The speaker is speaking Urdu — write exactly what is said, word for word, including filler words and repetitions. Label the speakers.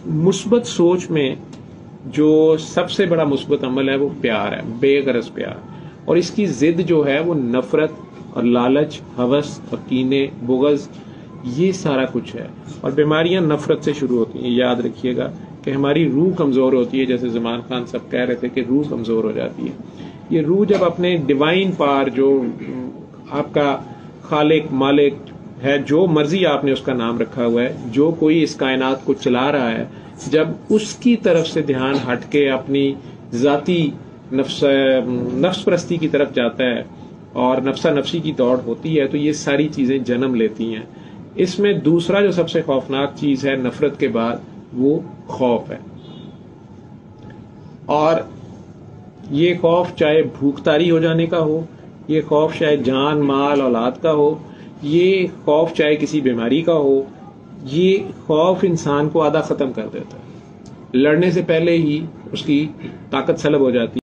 Speaker 1: مثبت سوچ میں جو سب سے بڑا مثبت عمل ہے وہ پیار ہے، بے غرض پیار، اور اس کی ضد جو ہے وہ نفرت اور لالچ، ہوس اور کینے، بغض، یہ سارا کچھ ہے۔ اور بیماریاں نفرت سے شروع ہوتی ہیں، یاد رکھیے گا کہ ہماری روح کمزور ہوتی ہے، جیسے زمان خان صاحب کہہ رہے تھے کہ روح کمزور ہو جاتی ہے۔ یہ روح جب اپنے ڈیوائن پار، جو آپ کا خالق مالک ہے، جو مرضی آپ نے اس کا نام رکھا ہوا ہے، جو کوئی اس کائنات کو چلا رہا ہے، جب اس کی طرف سے دھیان ہٹ کے اپنی ذاتی نفس نفس پرستی کی طرف جاتا ہے اور نفسا نفسی کی دوڑ ہوتی ہے، تو یہ ساری چیزیں جنم لیتی ہیں۔ اس میں دوسرا جو سب سے خوفناک چیز ہے نفرت کے بعد، وہ خوف ہے۔ اور یہ خوف چاہے بھوک تاری ہو جانے کا ہو، یہ خوف چاہے جان مال اولاد کا ہو، یہ خوف چاہے کسی بیماری کا ہو، یہ خوف انسان کو آدھا ختم کر دیتا ہے، لڑنے سے پہلے ہی اس کی طاقت سلب ہو جاتی ہے۔